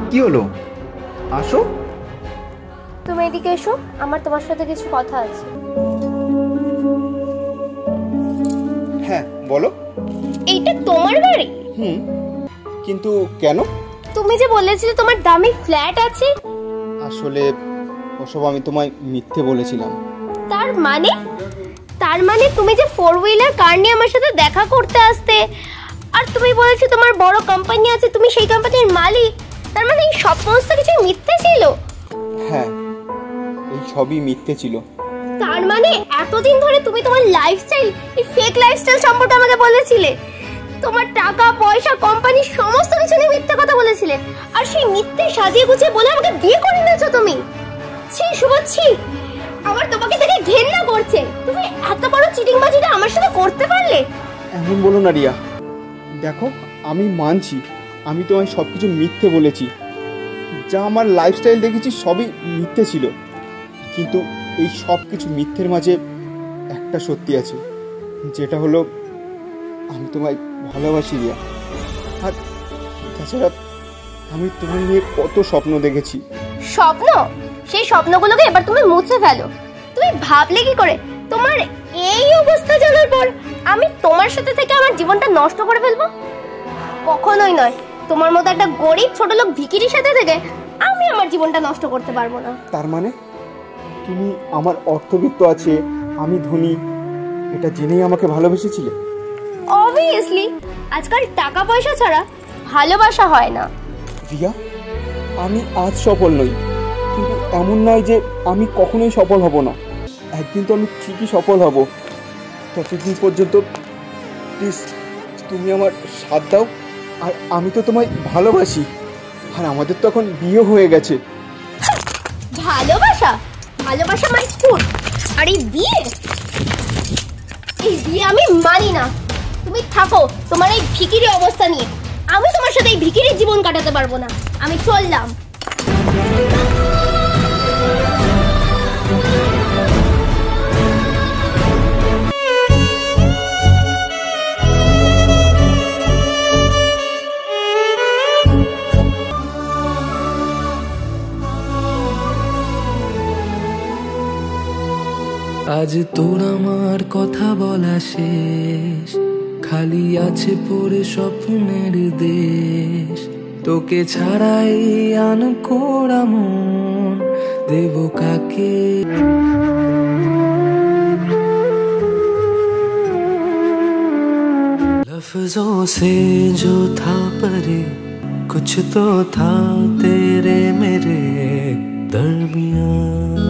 কি হলো? আসো। তুমি এদিকে এসো, আমার তোমার সাথে কিছু কথা আছে। হ্যাঁ বলো। এইটা তোমার বাড়ি? কিন্তু কেন? তুমি যে বলেছিলে তোমার দামি ফ্ল্যাট আছে। আসলে ওসব আমি তোমায় মিথ্যে বলেছিলাম। তার মানে তুমি যে 4 হুইলার কার নিয়ে আমার সাথে দেখা করতে আসতে, আর তুমি বলেছো তোমার বড় কোম্পানি আছে, তুমি সেই কোম্পানির মালিক, তার মানে এই সমস্ত কিছু মিথ্যে ছিল? হ্যাঁ, এই সবই মিথ্যে ছিল। তার মানে এতদিন ধরে তুমি তোমার লাইফস্টাইল, এই ফেক লাইফস্টাইল সম্পর্কে আমাকে বলেছিলে, তোমার টাকা পয়সা কোম্পানি সমস্ত কিছু নিয়ে মিথ্যে কথা বলেছিলে, আর সেই মিথ্যে সাজিয়ে গুছিয়ে বলে আমাকে বিয়ে করে নিয়েছো তুমি। ছি শুভ, ছি, আমার তোমাকে দেখে ঘেন্না করছে। তুমি এত বড় চিটিংবাজিটা আমার সাথে করতে পারলে? এমন বলো না রিয়া, দেখো আমি মানছি আমি তোমায় সব কিছু মিথ্যে বলেছি, যা আমার লাইফস্টাইল দেখেছি সবই মিথ্যে ছিল, কিন্তু এই সব কিছু মিথ্যের মাঝে একটা সত্যি আছে, যেটা হলো আমি তোমায় ভালোবাসি রিয়া। আর তাছাড়া আমি তোমায় নিয়ে কত স্বপ্ন দেখেছি। স্বপ্ন? সেই স্বপ্নগুলোকে এবার তুমি মুছে ফেলো। তুমি ভাবলে কি করে তোমার এই অবস্থা জানার পর আমি তোমার সাথে থেকে আমার জীবনটা নষ্ট করে ফেলবো? কখনোই নয়। তোমার মতো একটা গরিব ছোট লোক ভিখিরির সাথে থেকে আমি আমার জীবনটা নষ্ট করতে পারবো না। তার মানে তুমি আমার অর্থবিত্ত আছে, আমি ধনী, এটা জেনেই আমাকে ভালোবেসেছিলে? অবভিয়াসলি, আজকাল টাকা পয়সা ছাড়া ভালোবাসা হয় না। রিয়া, আমি আজ সফল নই, কিন্তু এমন নয় যে আমি কখনোই সফল হব না। একদিন তো আমি ঠিকই সফল হব। ততদিন পর্যন্ত প্লিজ তুমি আমার সাথ দাও। আর আমি তো তোমায় ভালোবাসি, আর আমাদের তো এখন বিয়ে হয়ে গেছে। ভালোবাসা? ভালোবাসা মানে ফুল, আর এই বিয়ে আমি মানি না। তুমি থাকো তোমার এই ভিখিরি অবস্থা নিয়ে, আমি তোমার সাথে এই ভিখিরির জীবন কাটাতে পারবো না। আমি চললাম। আজ তোর আমার কথা বলা শেষ, খালি আছে পড়ে স্বপ্নের দেশ। তোকে ছাড়াই আন কোড়া মন দেব কাকে? लफ्जों से जो था परे, कुछ तो था तेरे मेरे दरमियां।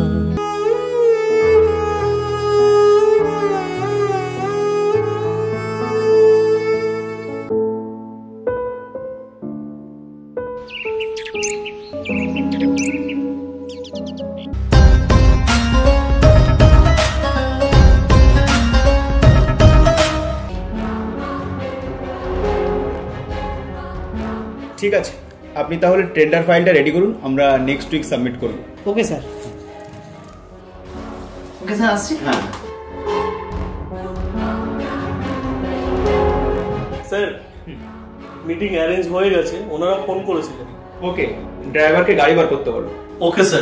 ঠিক আছে, আপনি তাহলে টেন্ডার ফাইলটা রেডি করুন, আমরা নেক্সট উইক সাবমিট করব। Okay sir. ওকে স্যার, আসছি। হ্যাঁ স্যার, মিটিং অ্যারেঞ্জ হয়ে গেছে, ওনারা ফোন করেছিলেন। ওকে, ড্রাইভারকে গাড়ি বার করতে বলো। ওকে স্যার।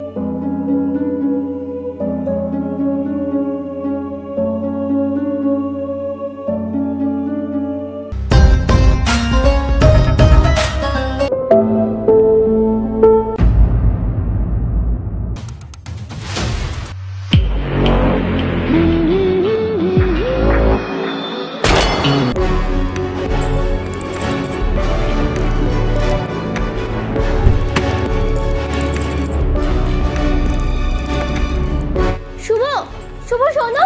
শুভ শোনো।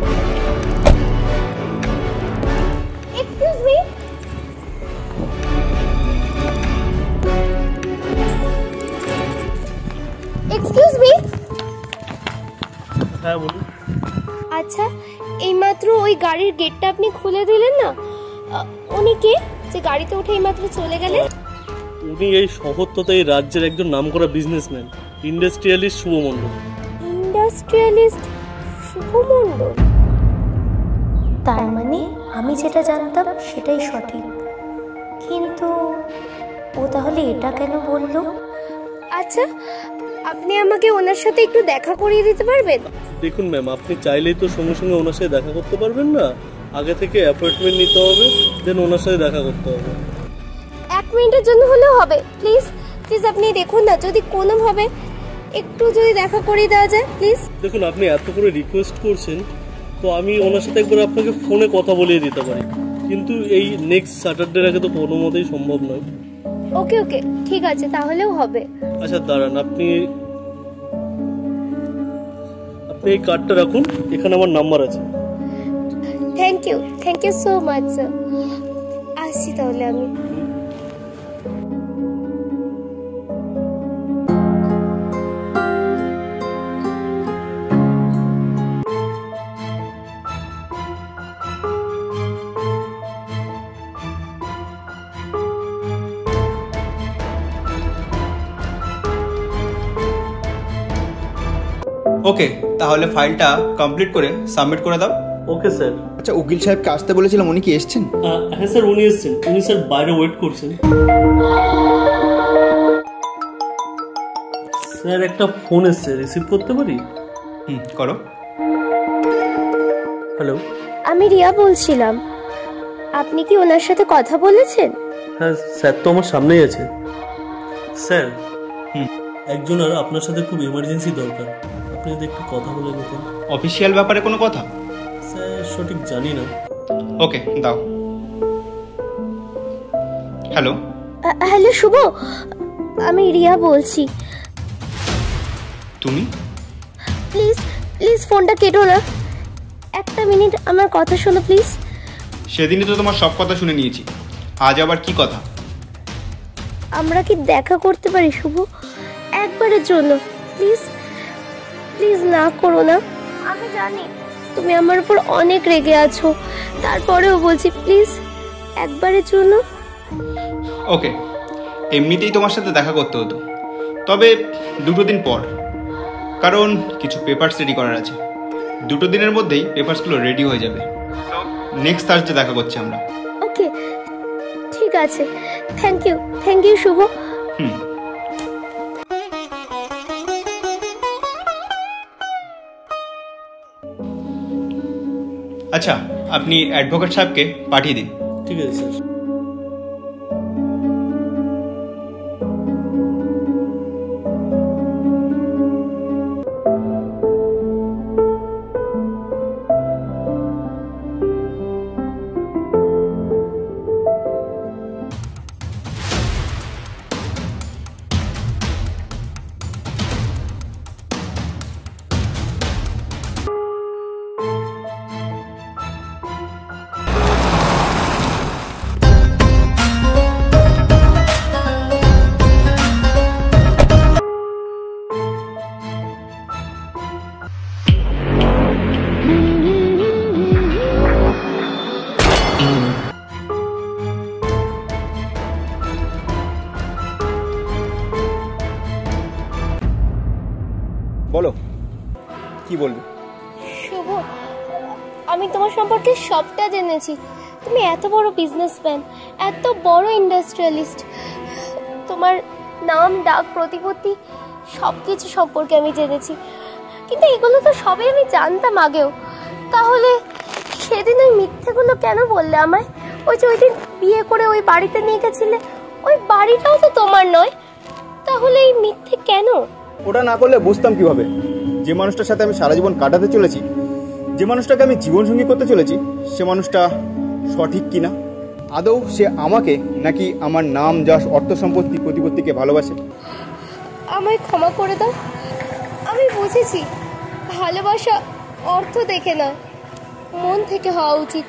Excuse me. Excuse me. হ্যাঁ বলুন। আচ্ছা, এইমাত্র ওই গাড়ির গেটটা আপনি খুলে দিলেন না, উনি কে যে গাড়িতে উঠে এইমাত্র চলে গেলেন? উনি এই শহর তথা এই রাজ্যের একজন নামকরা businessman, industrialist Shubho Mondal. Industrialist Shubho Mondal? তার মানে আমি যেটা জানতাম সেটাই সঠিক, কিন্তু ও তাহলে এটা কেন বললো? আচ্ছা, আপনি আমাকে ওনার সাথে একটু দেখা করিয়ে দিতে পারবেন? দেখুন ম্যাম, আপনি চাইলেই তো সঙ্গে সঙ্গে ওনার সাথে দেখা করতে পারবেন না। আগে থেকে অ্যাপয়েন্টমেন্ট নিতে হবে, দেন ওনার সাথে দেখা করতে হবে। 1 মিনিটের জন্য হলেও হবে, প্লিজ প্লিজ আপনি দেখুন না, যদি কোনোভাবে একটু যদি দেখা করিয়ে দেওয়া যায় প্লিজ। দেখুন, আপনি এত করে রিকোয়েস্ট করছেন, তো আমি ওনার সাথে একবার আপনাকে ফোনে কথা বলিয়ে দিতে পারি, কিন্তু এই নেক্সট স্যাটারডের আগে তো কোনো মতেই সম্ভব নয়। ওকে ওকে, ঠিক আছে, তাহলেও হবে। আচ্ছা দাঁড়ান, আপনি এই কার্ডটা রাখুন, এখানে আমার নাম্বার আছে। Thank you so much sir. আসছি তাহলে আমি। ওকে, তাহলে ফাইলটা কমপ্লিট করে সাবমিট করে দাও। Okay sir. আচ্ছা, উকিল সাহেবকে আসতে বলেছিলাম, উনি কি এসেছেন? হ্যাঁ স্যার, উনি এসেছেন। উনি স্যার বাইরে ওয়েট করছেন। স্যার একটা ফোন এসছে, রিসিভ করতে পারি? করো। হ্যালো। আমি রিয়া বলছিলাম, আপনি কি ওনার সাথে কথা বলেছেন? হ্যাঁ স্যার, তো আমার সামনেই আছে। স্যার একজনের আপনার সাথে খুব এমার্জেন্সি দরকার, আপনি যদি একটু কথা বলে নিতেন। অফিসিয়াল ব্যাপারে কোনো কথা? স্যার সঠিক জানি না। ওকে, দাও। হ্যালো। হ্যালো শুভ, আমি রিয়া বলছি। তুমি? প্লিজ প্লিজ ফোনটা কেটো না, 1 মিনিট আমার কথা শোনো প্লিজ। সেদিনই তো তোমার সব কথা শুনে নিয়েছি, আজ আবার কি কথা? আমরা কি দেখা করতে পারি শুভ, একবারের জন্য? প্লিজ প্লিজ না করো না। আমি জানি তুমি আমার উপর অনেক রেগে আছো, তারপরেও বলছি প্লিজ একবারের জন্য। ওকে, এমনিতেই তোমার সাথে দেখা করতে হতো, তবে 2 দিন পর, কারণ কিছু পেপারস রেডি করার আছে। 2 দিনের মধ্যেই পেপারসগুলো রেডি হয়ে যাবে। নেক্সট থার্সডে দেখা করছি আমরা। ওকে ঠিক আছে, থ্যাংক ইউ শুভ। আচ্ছা, আপনি অ্যাডভোকেট সাহেবকে পাঠিয়ে দিন। ঠিক আছে স্যার। বলো, কি বলবে? শুভ, আমি তোমার সম্পর্কে সবটা জেনেছি। তুমি এত বড় বিজনেসম্যান, এত বড় ইন্ডাস্ট্রিয়ালিস্ট, তোমার নাম ডাক প্রতিপত্তি সবকিছু সম্পর্কে আমি জেনেছি, কিন্তু এগুলো তো সবই আমি জানতাম আগেও। তাহলে সেদিন ওই মিথ্যেগুলো কেন বললে আমায়? ওই যে ওই দিন বিয়ে করে ওই বাড়িতে নিয়ে গেছিলে, ওই বাড়িটাও তো তোমার নয়, তাহলে এই মিথ্যে কেন? ওটা না করলে বুঝতাম কিভাবে যে মানুষটার সাথে আমি সারা জীবন কাটাতে চলেছি, যে মানুষটাকে আমি জীবনসঙ্গী করতে চলেছি, সে মানুষটা সঠিক কিনা, আদৌ সে আমাকে নাকি আমার নাম যশ অর্থ সম্পত্তি প্রতিপত্তিকে ভালোবাসে। আমায় ক্ষমা করে দাও, আমি বুঝেছি ভালোবাসা অর্থ দেখে না, মন থেকে হওয়া উচিত।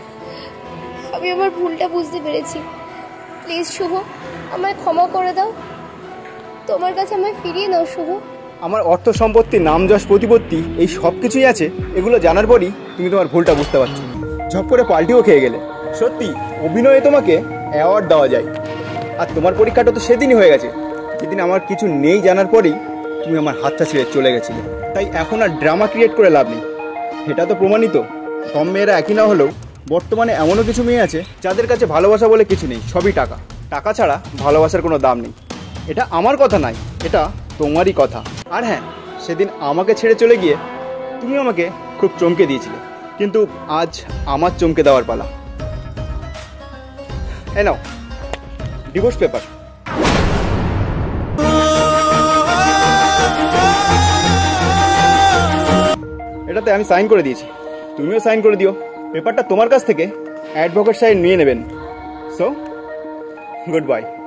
আমি আমার ভুলটা বুঝতে পেরেছি। প্লিজ শুভ, আমায় ক্ষমা করে দাও, তোমার কাছে আমায় ফিরিয়ে নাও শুভ। আমার অর্থ সম্পত্তি, নাম যশ প্রতিপত্তি এই সব কিছুই আছে, এগুলো জানার পরই তুমি তোমার ভুলটা বুঝতে পারছো, ঝপ করে পাল্টিও খেয়ে গেলে। সত্যি অভিনয়ে তোমাকে অ্যাওয়ার্ড দেওয়া যায়, আর তোমার পরীক্ষাটা তো সেদিনই হয়ে গেছে, যেদিন আমার কিছু নেই জানার পরেই তুমি আমার হাতটা ছেড়ে চলে গেছিলে। তাই এখন আর ড্রামা ক্রিয়েট করে লাভ নেই, এটা তো প্রমাণিত সব মেয়েরা একই না হলেও বর্তমানে এমনও কিছু মেয়ে আছে যাদের কাছে ভালোবাসা বলে কিছু নেই, সবই টাকা। টাকা ছাড়া ভালোবাসার কোনো দাম নেই। এটা আমার কথা নয়, এটা তোমারই কথা। আর হ্যাঁ, সেদিন আমাকে ছেড়ে চলে গিয়ে তুমি আমাকে খুব চমকে দিয়েছিলে, কিন্তু আজ আমার চমকে দেওয়ার পালা। এই নাও ডিভোর্স পেপার। এটাতে আমি সাইন করে দিয়েছি, তুমিও সাইন করে দিও। পেপারটা তোমার কাছ থেকে অ্যাডভোকেট সাহেব নিয়ে নেবেন। So good by.